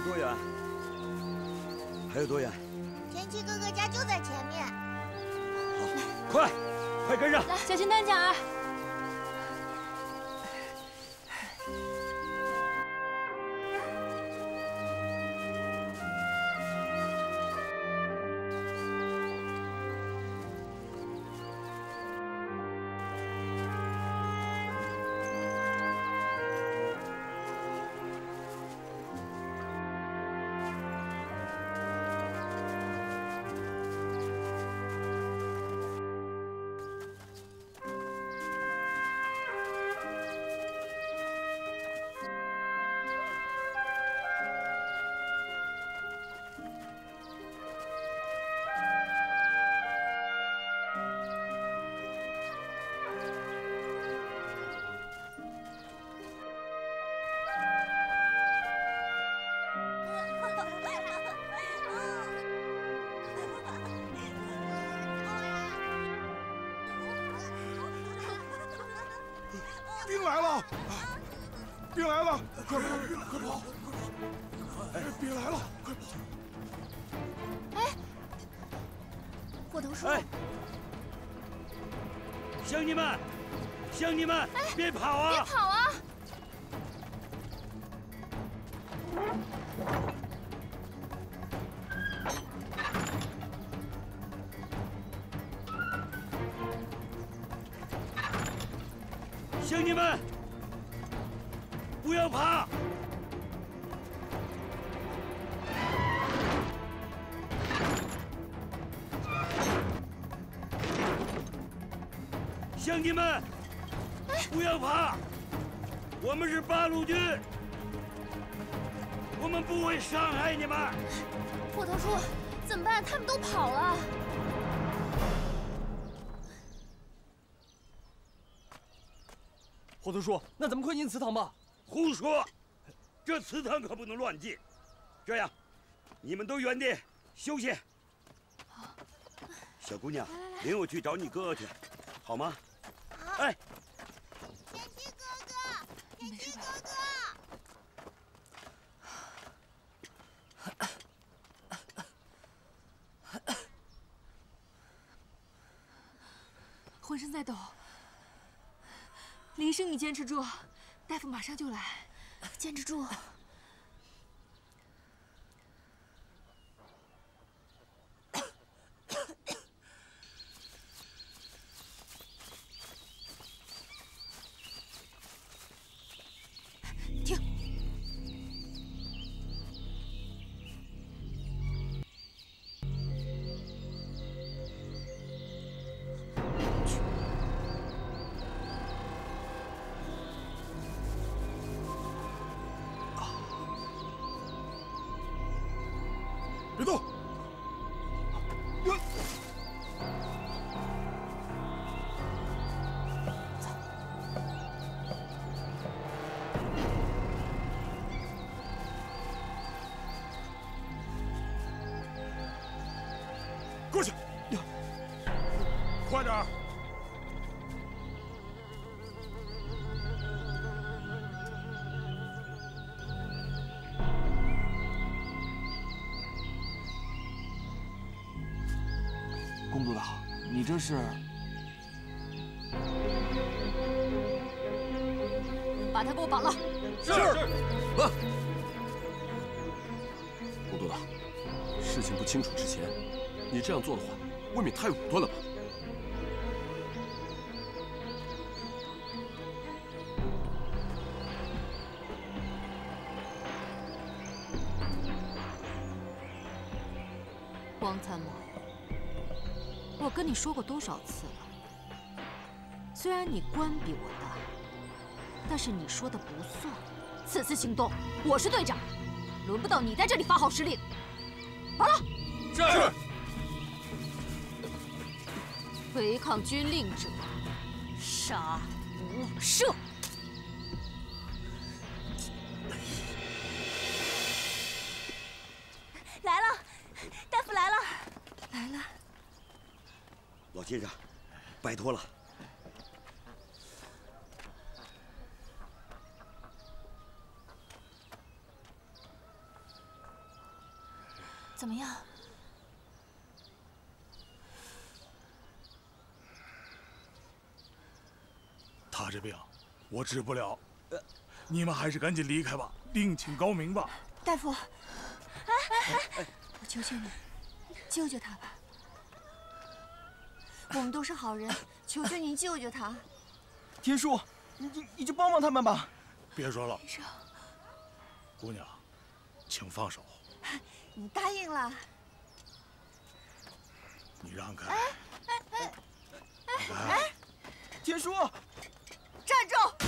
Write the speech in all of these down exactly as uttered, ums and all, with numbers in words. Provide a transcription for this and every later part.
多远？还有多远？ 田七哥哥家就在前面。 好，快，快跟上！ 来，小心担架啊！ 兵来了！兵来了！快跑！快跑！哎，兵来了！快跑！ 哎，火头叔， 哎，乡亲们，乡亲们， 哎， 别跑啊！ 别跑啊！ 乡亲们，不要怕！乡亲们，不要怕！我们是八路军，我们不会伤害你们。 火头叔，怎么办？他们都跑了。 火头叔，那咱们快进祠堂吧。 胡说，这祠堂可不能乱进。这样，你们都原地休息。小姑娘，领我去找你哥哥去，好吗？ 好。 哎， 田七哥哥，田七哥哥。 浑身在抖，李医生，你坚持住，大夫马上就来，坚持住。停！ 别动！哟！过去！快点儿！ 龚督导，你这是把他给我绑了。 是。慢。龚督导，事情不清楚之前，你这样做的话，未免太武断了吧？ 王参谋。 我跟你说过多少次了？虽然你官比我大，但是你说的不算。此次行动，我是队长，轮不到你在这里发号施令。绑了。 是。 违抗军令者，杀无赦。 来了，大夫来了， 来了。 老先生，拜托了。 怎么样？ 他这病，我治不了。你们还是赶紧离开吧，另请高明吧。 大夫，我求求你，救救他吧。我们都是好人，求求您救救他。 天叔，你你你就帮帮他们吧。 别说了， 医生， 姑娘，请放手。 你答应了。 你让开！ 哎哎哎让开！ 天叔， 站住！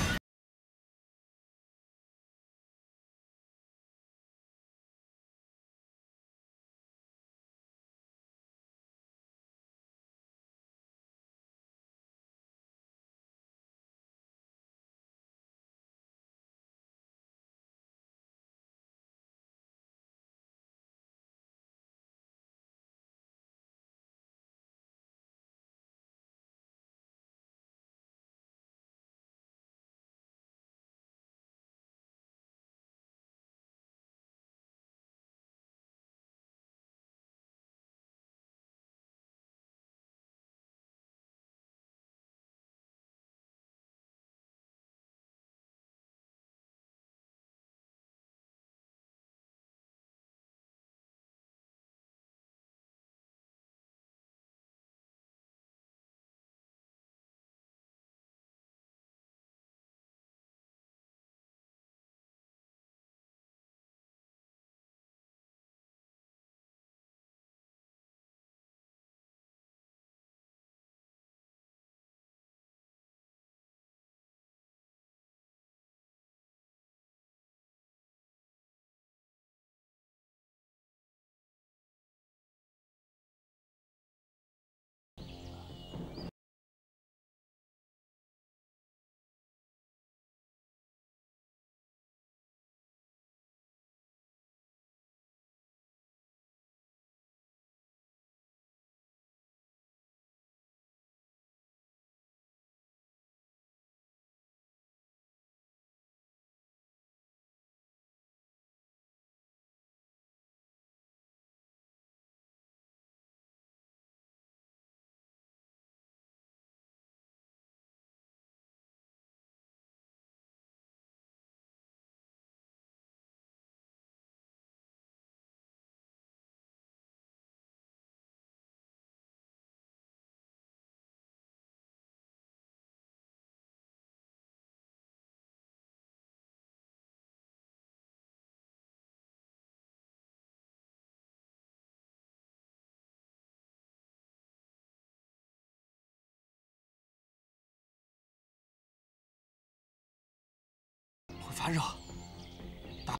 会发热。打。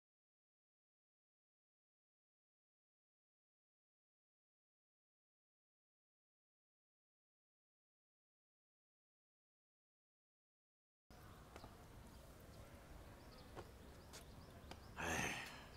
哎，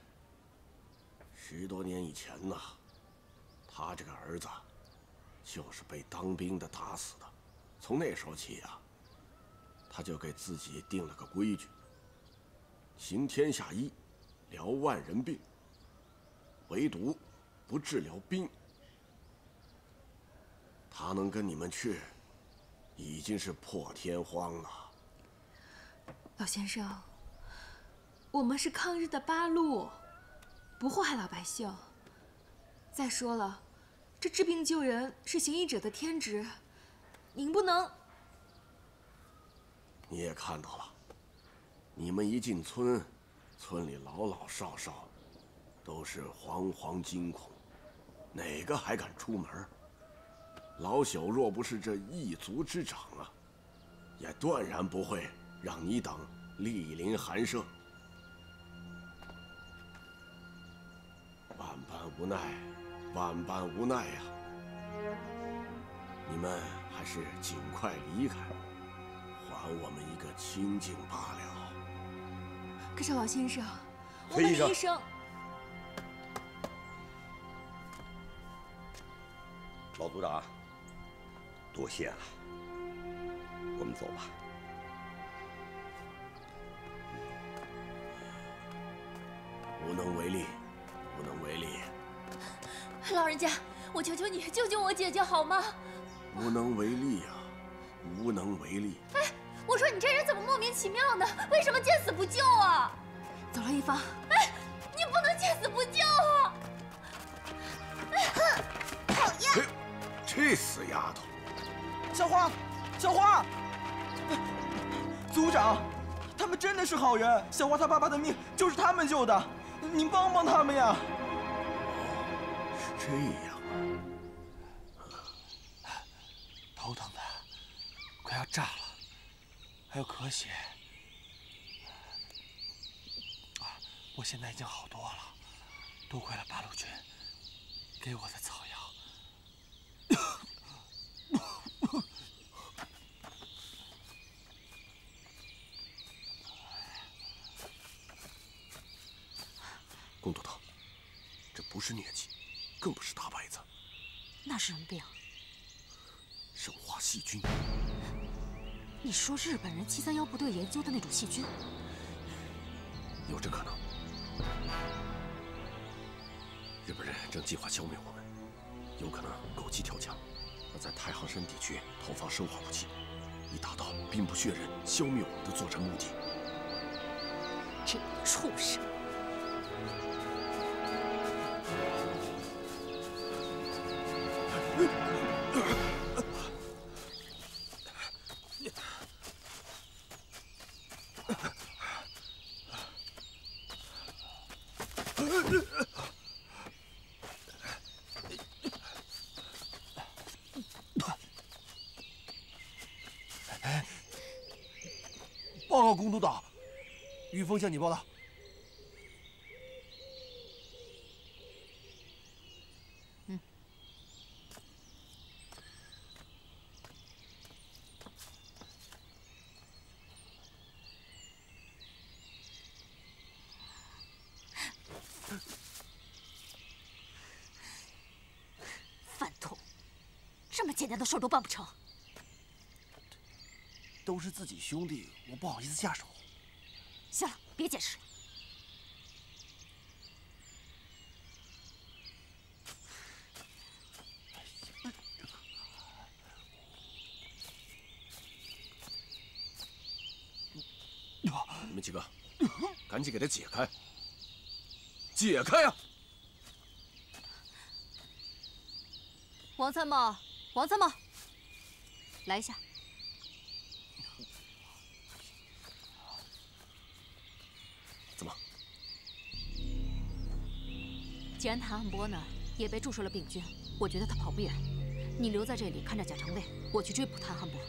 十多年以前呢，他这个儿子就是被当兵的打死的。从那时候起呀、啊，他就给自己定了个规矩：行天下医，疗万人病，唯独不治疗兵。他能跟你们去，已经是破天荒了。 老先生，我们是抗日的八路，不祸害老百姓。再说了，这治病救人是行医者的天职，您不能。 你也看到了，你们一进村，村里老老少少都是惶惶惊恐，哪个还敢出门？老朽若不是这一族之长啊，也断然不会让你等莅临寒舍。万般无奈，万般无奈呀！你们还是尽快离开，还我们一个清净罢了。 可是老先生，我崔医生们医生， 老组长，多谢了，我们走吧。 无能为力，无能为力。 老人家，我求求你救救我姐姐好吗？ 无能为力呀、啊，无能为力。 哎，我说你这人怎么莫名其妙呢？为什么见死不救啊？走了，一方。哎，你不能见死不救啊！ 哼，讨厌！ 这死丫头！ 小花，小花，族长，他们真的是好人，小花她爸爸的命就是他们救的，您帮帮他们呀！ 是这样。 头疼的，快要炸了，还有咳血。啊，我现在已经好多了，多亏了八路军给我的草药。 龚督头，这不是疟疾，更不是大白子， 那是什么病？ 生化细菌。 你说日本人七三幺部队研究的那种细菌？ 有这可能。日本人正计划消灭我们，有可能狗急跳墙，要在太行山地区投放生化武器，以达到兵不血刃消灭我们的作战目的。 这帮畜生！ 报告龚督导，于峰向你报道。 嗯。饭桶，这么简单的事都办不成。 都是自己兄弟，我不好意思下手。 行了，别解释了。 你们几个，赶紧给他解开！解开呀！ 王参谋，王参谋，来一下。 怎么？ 既然谭汉波呢也被注射了病菌，我觉得他跑不远。你留在这里看着贾成卫，我去追捕谭汉波。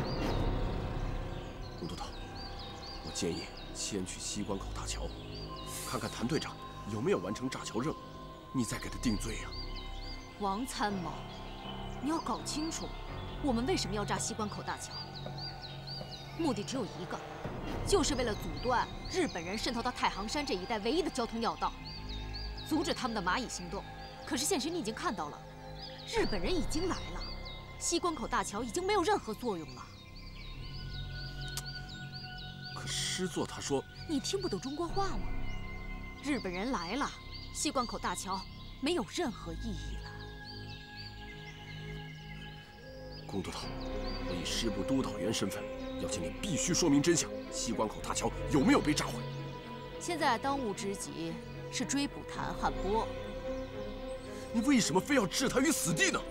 龚督导，我建议先去西关口大桥，看看谭队长有没有完成炸桥任务，你再给他定罪呀。 王参谋，你要搞清楚，我们为什么要炸西关口大桥？目的只有一个。 就是为了阻断日本人渗透到太行山这一带唯一的交通要道，阻止他们的蚂蚁行动。可是现实你已经看到了，日本人已经来了，西关口大桥已经没有任何作用了。 可师座他说， 你听不懂中国话吗？日本人来了，西关口大桥没有任何意义了。 龚督导，我以师部督导员身份。 要请你必须说明真相，西关口大桥有没有被炸毁？ 现在当务之急是追捕谭汉波。 你为什么非要置他于死地呢？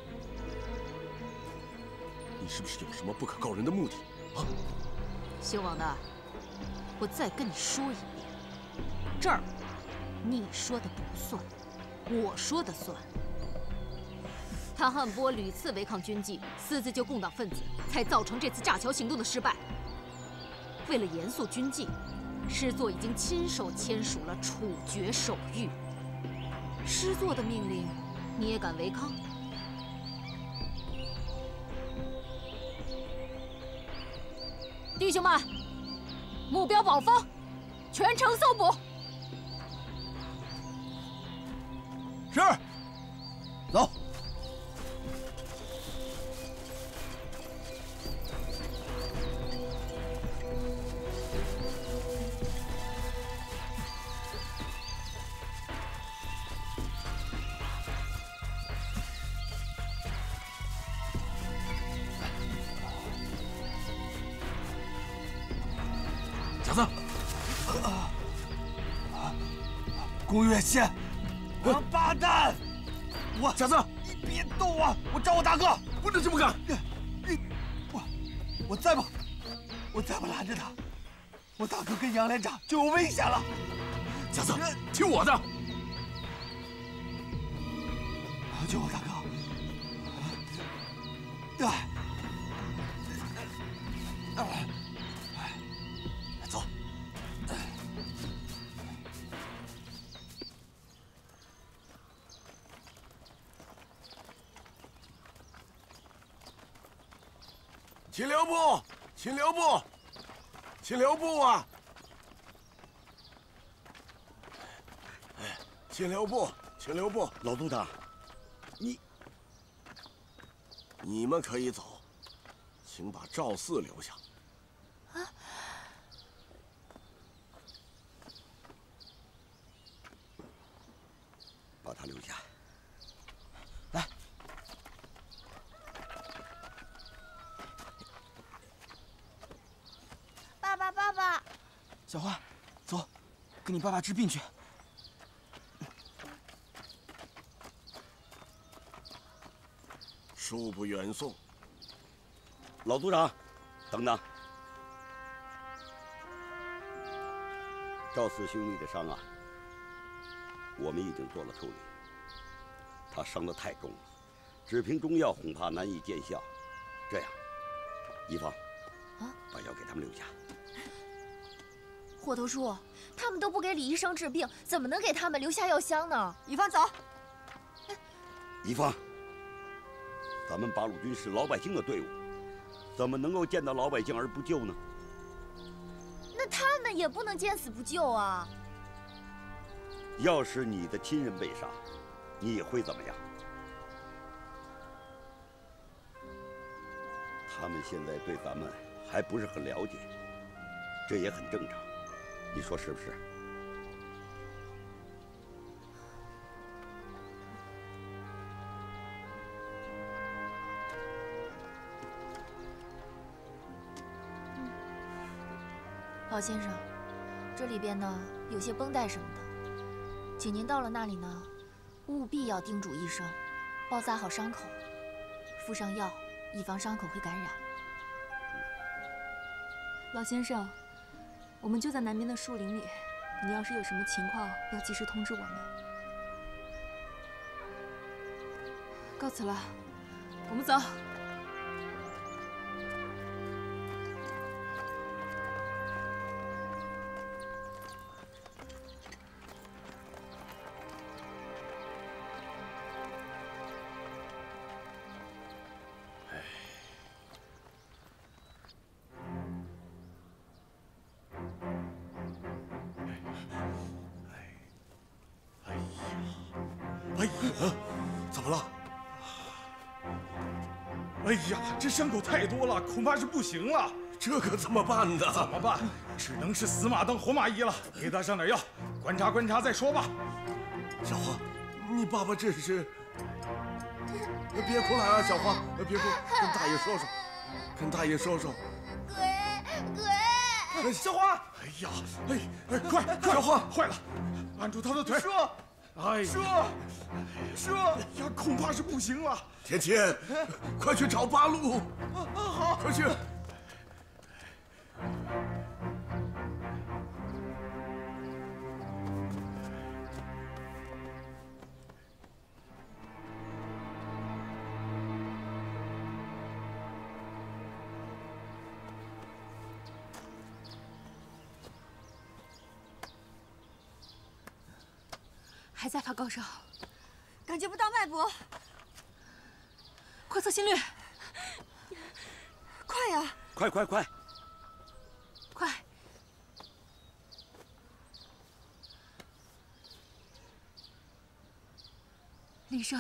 你是不是有什么不可告人的目的啊？ 姓王的，我再跟你说一遍，这儿你说的不算，我说的算。 谭汉波屡次违抗军纪，私自救共党分子，才造成这次炸桥行动的失败。为了严肃军纪，师座已经亲手签署了处决手谕。师座的命令，你也敢违抗？弟兄们，目标保封，全城搜捕。 是。走。 子， 宫月县，王八蛋！我小子， 你别动我！我找我大哥， 不能这么干！ 你我我再不我再不拦着他，我大哥跟杨连长就有危险了。 小子，听我的！ 救我大哥！哎。 走。 秦留部，秦留部，秦留部啊！哎，秦留部，秦留部， 老督长，你你们可以走，请把赵四留下。 把他留下。 来， 爸爸，爸爸， 小花，走，给你爸爸治病去。 恕不远送。 老组长，等等。赵四兄弟的伤啊，我们已经做了处理。他伤得太重了，只凭中药恐怕难以见效。这样，一方， 啊， 把药给他们留下。 火头叔，他们都不给李医生治病，怎么能给他们留下药箱呢？ 乙方走。 一方，咱们八路军是老百姓的队伍，怎么能够见到老百姓而不救呢？ 那他们也不能见死不救啊！ 要是你的亲人被杀，你会怎么样？他们现在对咱们还不是很了解，这也很正常，你说是不是？ 老先生，这里边呢有些绷带什么的，请您到了那里呢，务必要叮嘱医生，包扎好伤口，敷上药，以防伤口会感染。 老先生，我们就在南边的树林里，你要是有什么情况，要及时通知我们。告辞了，我们走。 哎呀，怎么了？哎呀，这伤口太多了，恐怕是不行了。 这可怎么办呢？ 怎么办？只能是死马当活马医了。给他上点药，观察观察再说吧。 小花，你爸爸这是……别哭了啊，小花，别哭，跟大爷说说，跟大爷说说。 鬼鬼， 小花，哎呀，哎哎，快快，小花，坏了，按住他的腿。 说。 哎， 说说呀，恐怕是不行了。 天天，快去找八路。 好， 快去。 还在发高烧， 感觉不到脉搏， 快测心率， 快呀！ 快快快！ 快！李医生，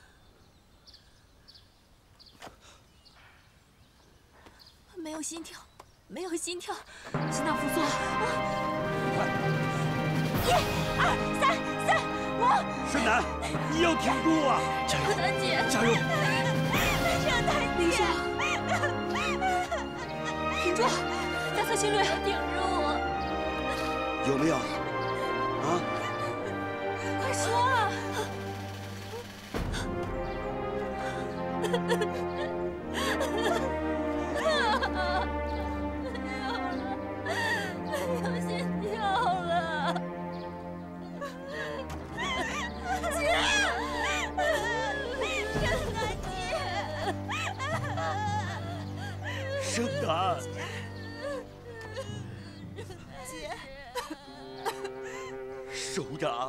没有心跳，没有心跳， 心脏复苏， 快！ 一、二、三、四。 深南，你要挺住啊！ 加油，南姐， 加油！ 郑南姐， 挺住，再测心率， 挺住！ 有没有？啊？ 快说啊！ 有心跳了， 姐，圣诞姐， 圣诞， 姐， 首长，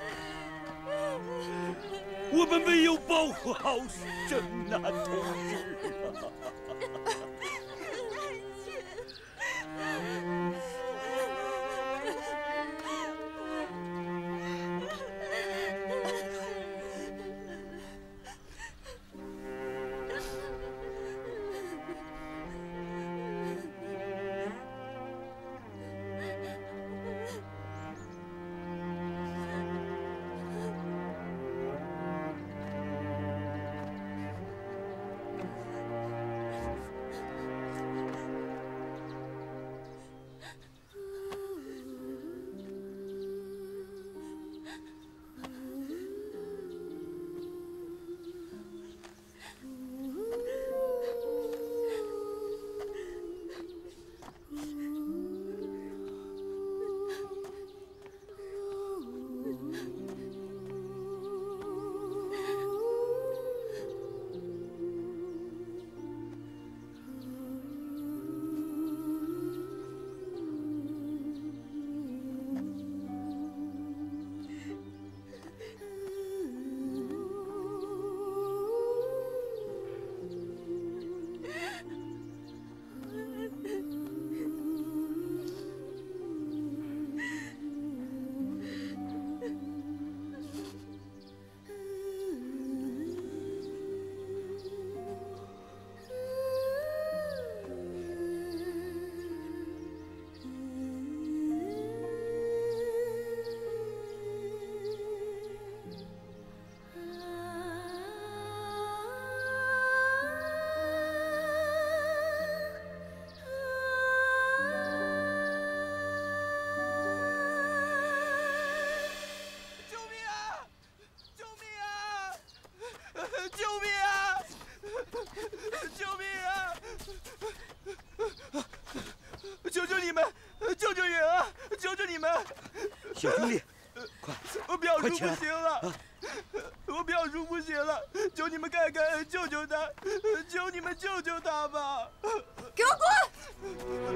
我们没有保护好圣诞同志啊！小兄弟，快！ 我表叔不快起来行了， 啊我表叔不行了，求你们看看，救救他，求你们救救他吧！ 给我滚！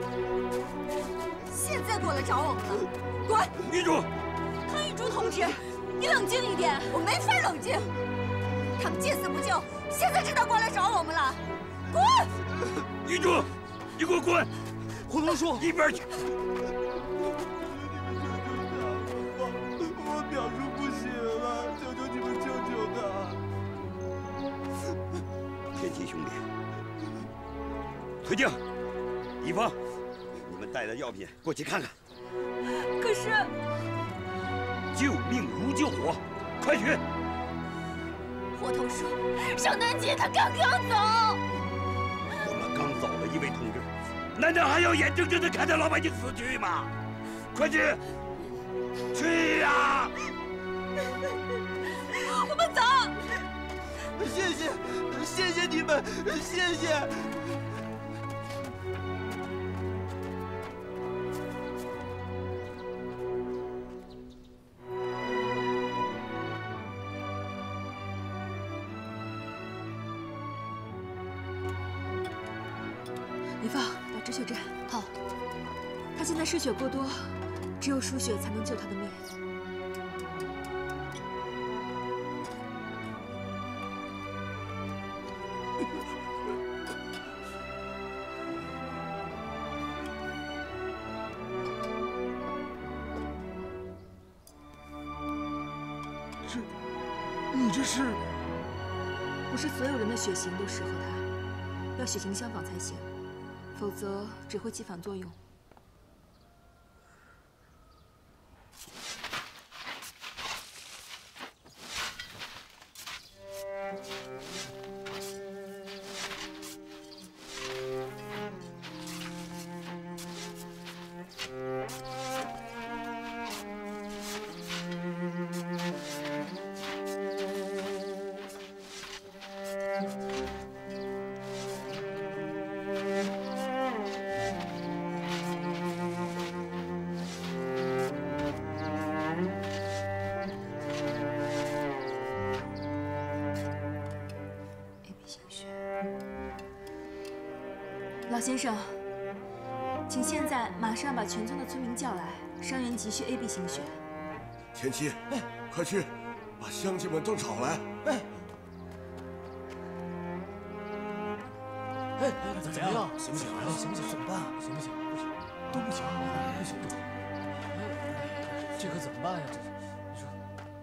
现在过来找我们了，滚！ 女主， 康玉珠同志，你冷静一点，我没法冷静。他们见死不救，现在知道过来找我们了，滚！ 女主，你给我滚！ 胡同叔， 一边去！ 我表叔不行了，求求你们救救他！ 天齐兄弟，崔静、一芳，你们带着药品过去看看。 可是， 救命如救火，快去！ 火头说，圣诞节他刚刚走。 我们刚走了一位同志，难道还要眼睁睁地看着老百姓死去吗？快去！去呀！ 我们走。 谢谢，谢谢你们，谢谢。 李放到止血站。好。他现在失血过多，只有输血才能救他的命。 这，你这是？ 不是所有人的血型都适合他，要血型相仿才行，否则只会起反作用。 老先生，请现在马上把全村的村民叫来，伤员急需 A B 型血。 前妻，哎，快去，把乡亲们都找来。哎， 哎，怎么样？行不行？行不行？怎么办？行不行？不行，都不行，不行，这可怎么办呀？这是，你说。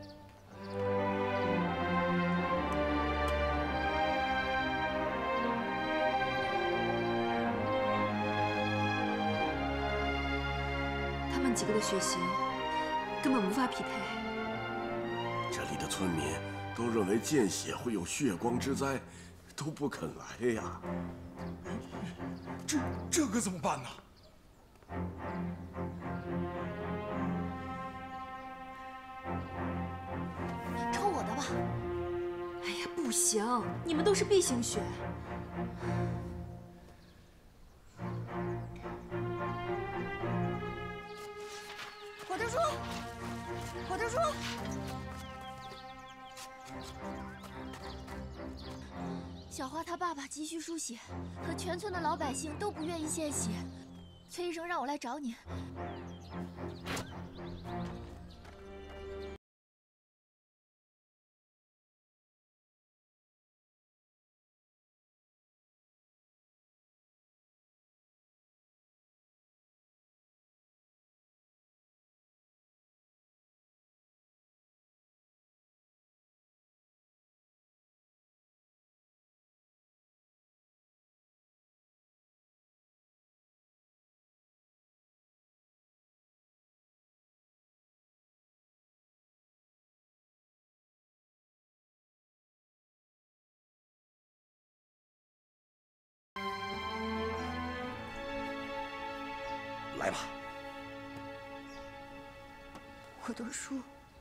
他们几个的血型根本无法匹配。 这里的村民都认为见血会有血光之灾，都不肯来呀。 这这可怎么办呢？ 抽我的吧。 哎呀，不行，你们都是 B 型血。 火头叔，火头叔，小花她爸爸急需输血，可全村的老百姓都不愿意献血。崔医生让我来找你。 来吧， 火头叔。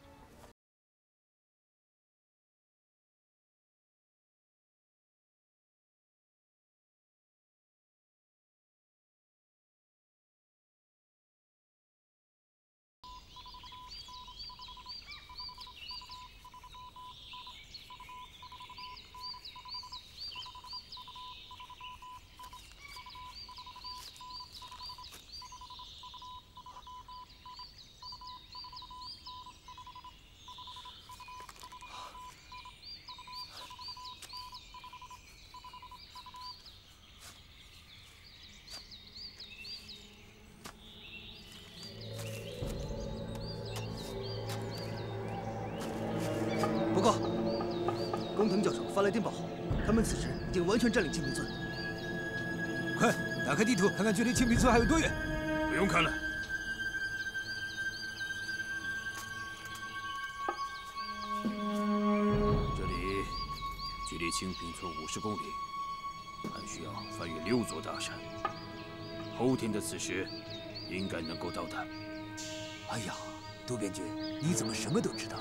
报告，工藤教授发来电报，他们此时已经完全占领清平村。 快打开地图，看看距离清平村还有多远。 不用看了。这里距离清平村五十公里，还需要翻越六座大山。后天的此时，应该能够到达。 哎呀，渡边君，你怎么什么都知道？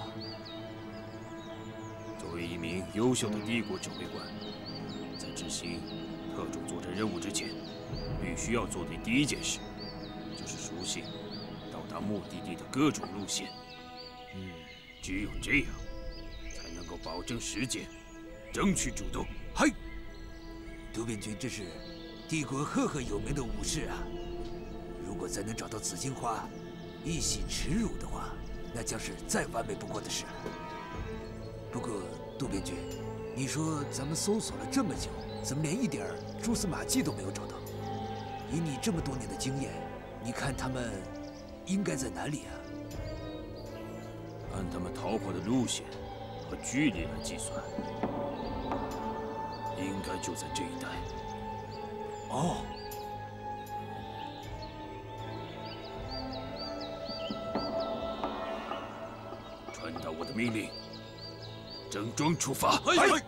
作为一名优秀的帝国指挥官，在执行特种作战任务之前，必须要做的第一件事，就是熟悉到达目的地的各种路线。嗯，只有这样，才能够保证时间，争取主动。 嗨，渡边君这是帝国赫赫有名的武士啊！如果再能找到紫荆花，一洗耻辱的话，那将是再完美不过的事了。 不过，渡边君，你说咱们搜索了这么久，怎么连一点蛛丝马迹都没有找到？以你这么多年的经验，你看他们应该在哪里啊？ 按他们逃跑的路线和距离来计算，应该就在这一带。 哦。 传达我的命令。 整装出发！ 哎！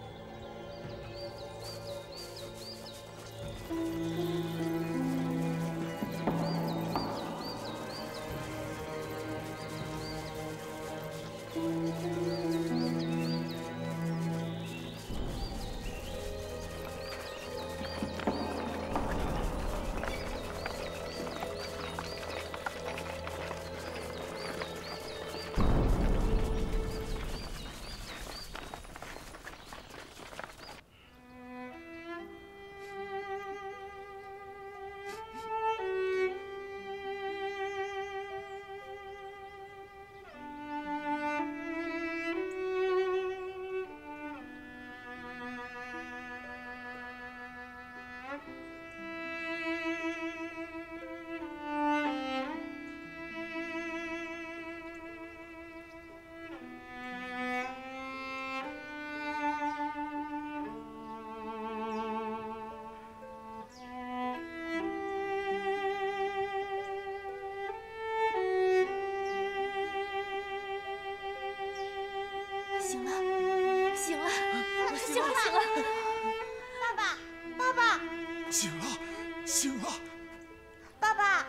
醒了，爸爸，爸爸， 醒了，醒了， 爸爸。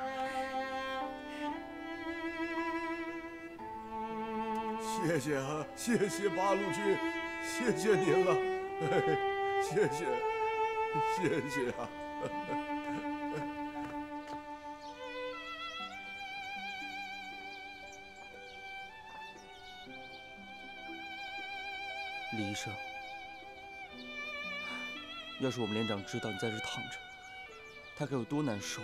谢谢啊，谢谢八路军，谢谢您了，谢谢，谢谢啊。 李医生，要是我们连长知道你在这躺着，他该有多难受啊！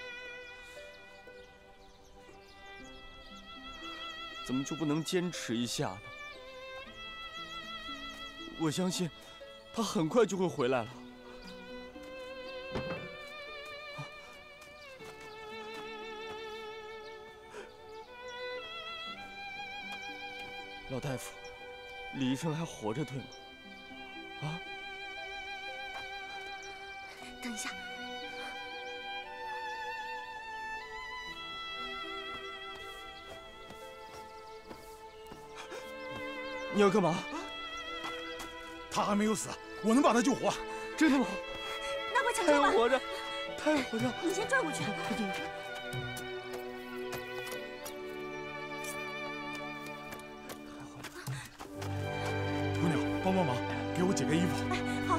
怎么就不能坚持一下呢？我相信，他很快就会回来了。老大夫，李医生还活着，对吗？啊？ 等一下， 你要干嘛？ 他还没有死，我能把他救活。 真的吗？ 那快抢救吧！ 他还活着，他还活着！ 你先拽过去。 姑娘，帮帮忙，给我解个衣服。 哎，好。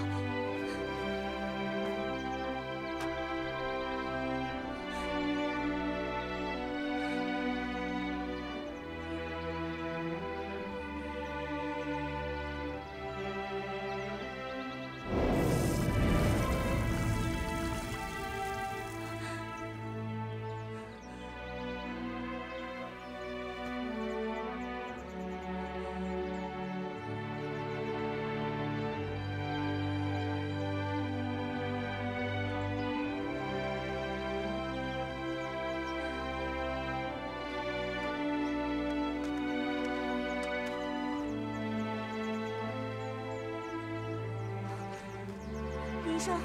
医生，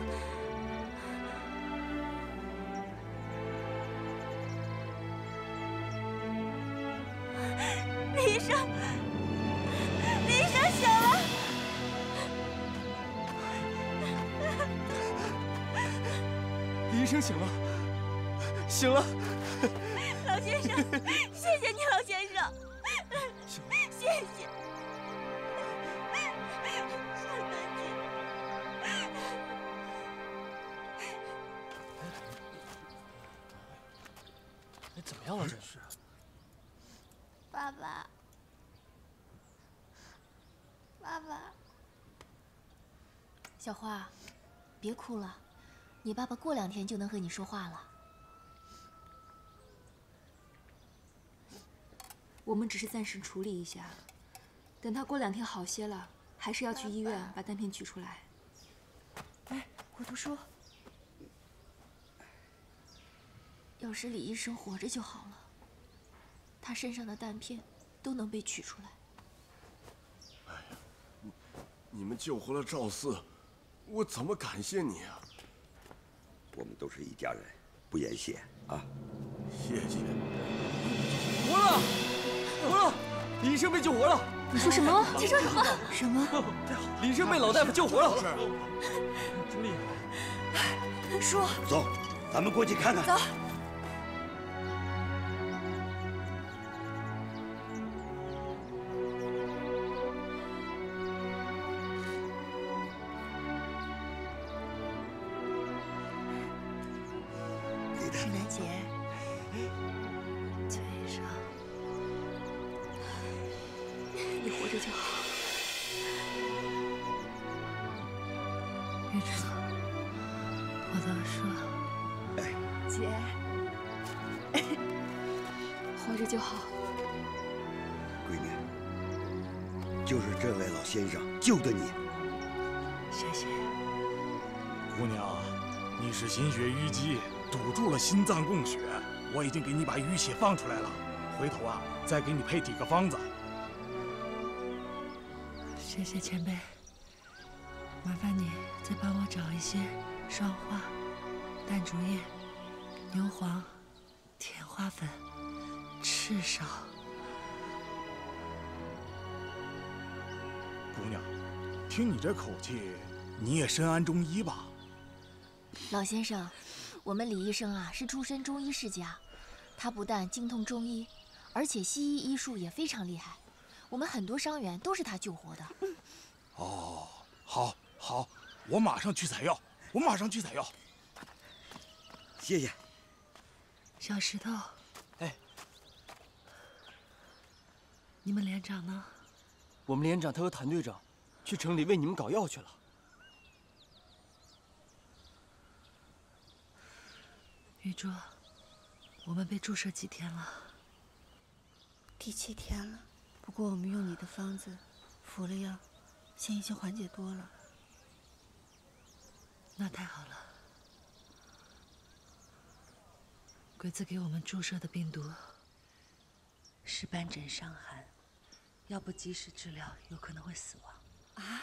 李医生，李医生醒了！ 李医生醒了，醒了！ 老先生，谢谢你，老先生，谢谢。 怎么样了？这是。 爸爸，爸爸。 小花，别哭了，你爸爸过两天就能和你说话了。我们只是暂时处理一下，等他过两天好些了，还是要去医院把单片取出来。哎，我读书。要是李医生活着就好了，他身上的弹片都能被取出来。 哎呀，你你们救活了赵四，我怎么感谢你啊？ 我们都是一家人，不言谢啊！ 谢谢。 活了，活了！李医生被救活了！ 你说什么？你说什么？什么？ 太好了！李医生被老大夫救活了！是，真厉害！ 说。 走，咱们过去看看。 走。 石楠姐，崔医生， 你活着就好。 院长，我都说， 哎， 姐， 活着就好。 闺女，就是这位老先生救的你。 谢谢。 姑娘，你是心血淤积。堵住了心脏供血，我已经给你把淤血放出来了，回头啊再给你配几个方子。 谢谢前辈，麻烦你再帮我找一些双花、淡竹叶、牛黄、甜花粉、赤芍。 姑娘， 听你这口气，你也深谙中医吧？ 老先生，我们李医生啊是出身中医世家，他不但精通中医，而且西医医术也非常厉害。我们很多伤员都是他救活的。 哦，好，好，我马上去采药，我马上去采药。 谢谢。 小石头， 哎， 你们连长呢？ 我们连长他和谭队长去城里为你们搞药去了。 玉珠，我们被注射几天了？ 第七天了。不过我们用你的方子服了药，现已经缓解多了。 那太好了。鬼子给我们注射的病毒是斑疹伤寒，要不及时治疗，有可能会死亡。 啊？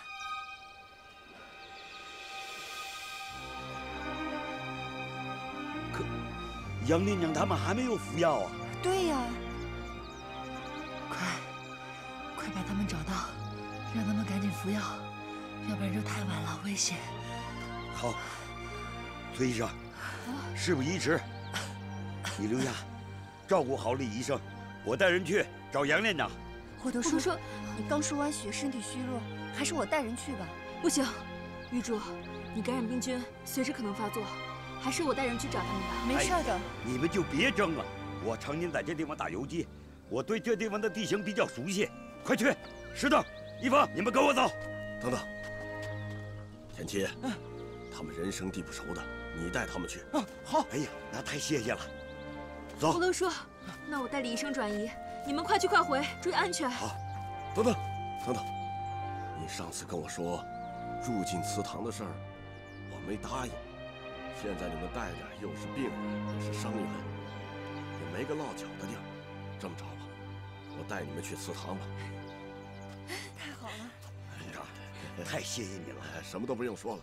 可杨连长他们还没有服药啊？ 对呀。 快，快把他们找到，让他们赶紧服药，要不然就太晚了，危险。 好，崔医生，事不宜迟，你留下，照顾好李医生，我带人去找杨连长。 火头说，你刚输完血，身体虚弱，还是我带人去吧。 不行，玉珠，你感染病菌，随时可能发作，还是我带人去找他们吧。 没事的、哎， 你们就别争了。我常年在这地方打游击，我对这地方的地形比较熟悉。快去，石头、一峰，你们跟我走。 等等，田七，嗯，他们人生地不熟的，你带他们去。 啊，好。 哎呀，那太谢谢了。走。 胡德叔，那我带李医生转移，你们快去快回，注意安全。 好。等等，等等，你上次跟我说入境祠堂的事儿，我没答应。现在你们带的又是病人，又是伤员，也没个落脚的地儿。这么着吧，我带你们去祠堂吧。 太好了， 连长，太谢谢你了。 什么都不用说了。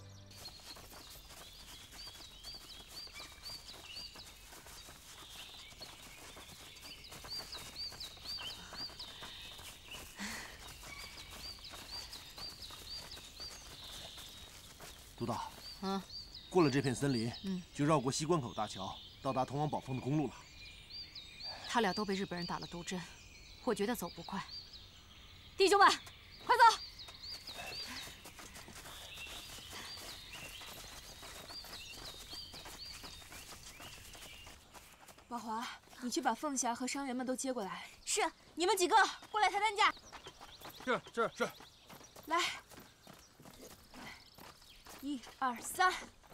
督导， 嗯， 过了这片森林， 嗯， 就绕过西关口大桥，到达通往宝丰的公路了。 他俩都被日本人打了毒针，我觉得走不快。弟兄们，快走！ 宝华，你去把凤霞和伤员们都接过来。 是，你们几个过来抬担架。 是是是。 来。一二三，